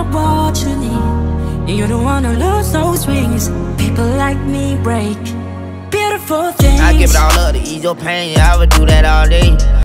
what you need. You don't wanna lose those wings. People like me break beautiful things. I give it all up to ease your pain, yeah, I would do that all day.